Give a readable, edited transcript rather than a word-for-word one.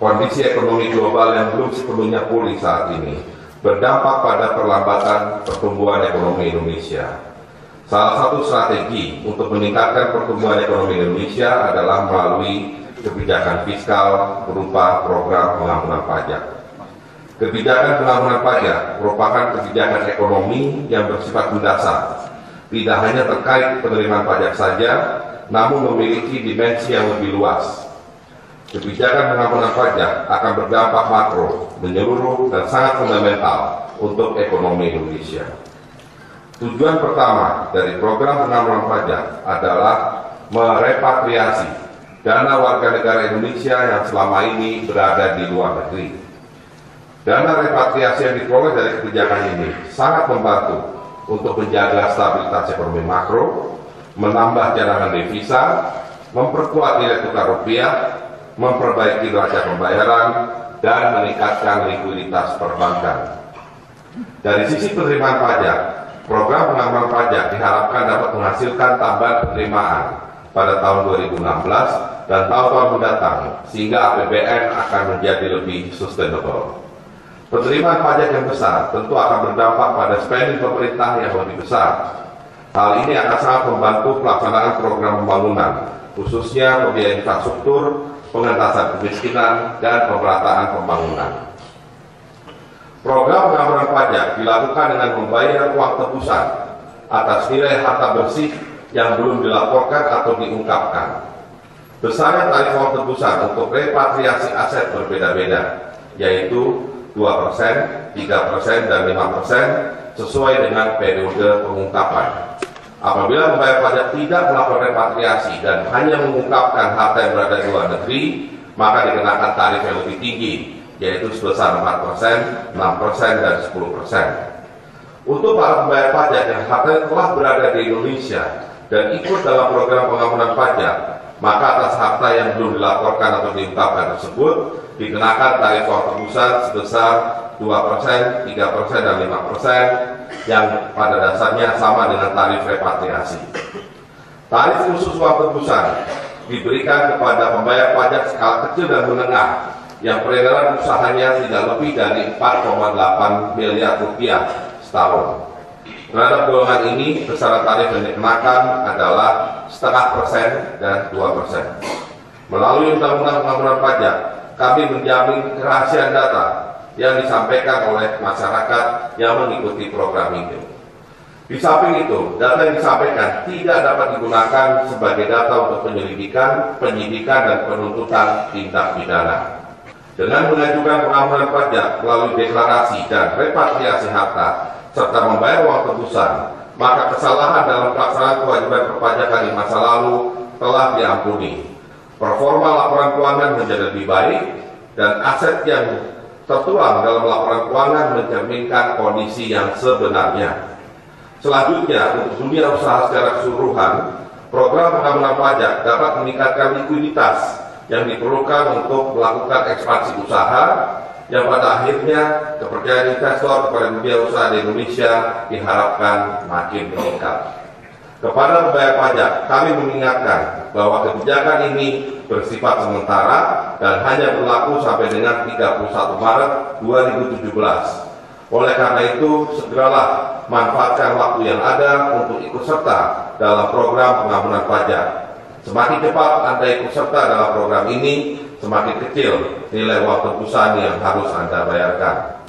kondisi ekonomi global yang belum sepenuhnya pulih saat ini berdampak pada perlambatan pertumbuhan ekonomi Indonesia. Salah satu strategi untuk meningkatkan pertumbuhan ekonomi Indonesia adalah melalui kebijakan fiskal berupa program pengampunan pajak. Kebijakan pengampunan pajak merupakan kebijakan ekonomi yang bersifat mendasar, tidak hanya terkait penerimaan pajak saja, namun memiliki dimensi yang lebih luas. Kebijakan pengampunan pajak akan berdampak makro, menyeluruh, dan sangat fundamental untuk ekonomi Indonesia. Tujuan pertama dari program pengampunan pajak adalah merepatriasi dana warga negara Indonesia yang selama ini berada di luar negeri. Dana repatriasi yang diperoleh dari kebijakan ini sangat membantu untuk menjaga stabilitas ekonomi makro, menambah cadangan devisa, memperkuat nilai tukar rupiah, memperbaiki neraca pembayaran, dan meningkatkan likuiditas perbankan. Dari sisi penerimaan pajak, program pengampunan pajak diharapkan dapat menghasilkan tambahan penerimaan pada tahun 2016 dan tahun-tahun mendatang, sehingga APBN akan menjadi lebih sustainable. Penerimaan pajak yang besar tentu akan berdampak pada spending pemerintah yang lebih besar. Hal ini akan sangat membantu pelaksanaan program pembangunan, khususnya pembiayaan infrastruktur, pengentasan kemiskinan, dan pemerataan pembangunan. Program pengampunan pajak dilakukan dengan membayar uang tebusan atas nilai harta bersih yang belum dilaporkan atau diungkapkan. Besarnya tarif uang tebusan untuk repatriasi aset berbeda-beda, yaitu 2%, 3%, dan 5% sesuai dengan periode pengungkapan. Apabila pembayar pajak tidak melakukan repatriasi dan hanya mengungkapkan harta yang berada di luar negeri, maka dikenakan tarif yang lebih tinggi, yaitu sebesar 4%, 6%, dan 10%. Untuk para pembayar pajak yang hartanya telah berada di Indonesia dan ikut dalam program pengampunan pajak, maka atas harta yang belum dilaporkan atau diungkapkan tersebut dikenakan tarif uang tebusan sebesar 2%, 3%, dan 5%, yang pada dasarnya sama dengan tarif repatriasi. Tarif khusus uang tebusan diberikan kepada pembayar pajak skala kecil dan menengah yang peredaran usahanya tidak lebih dari 4,8 miliar rupiah setahun. Terhadap golongan ini, besaran tarif yang dikenakan adalah 0,5% dan 2%. Melalui Undang-Undang Pengampunan Pajak, kami menjamin kerahasiaan data yang disampaikan oleh masyarakat yang mengikuti program ini. Di samping itu, data yang disampaikan tidak dapat digunakan sebagai data untuk penyelidikan, penyidikan, dan penuntutan tindak pidana. Dengan mengajukan pengampunan pajak melalui deklarasi dan repatriasi harta, serta membayar uang tebusan, maka kesalahan dalam pelaksanaan kewajiban perpajakan di masa lalu telah diampuni. Performa laporan keuangan menjadi lebih baik, dan aset yang tertuang dalam laporan keuangan mencerminkan kondisi yang sebenarnya. Selanjutnya, untuk dunia usaha secara keseluruhan, program pengampunan pajak dapat meningkatkan likuiditas yang diperlukan untuk melakukan ekspansi usaha, yang pada akhirnya kepercayaan investor kepada dunia usaha di Indonesia diharapkan makin meningkat. Kepada pembayar pajak, kami mengingatkan bahwa kebijakan ini bersifat sementara dan hanya berlaku sampai dengan 31 Maret 2017. Oleh karena itu, segeralah manfaatkan waktu yang ada untuk ikut serta dalam program pengampunan pajak. Semakin cepat Anda ikut serta dalam program ini, semakin kecil nilai uang tebusan yang harus Anda bayarkan.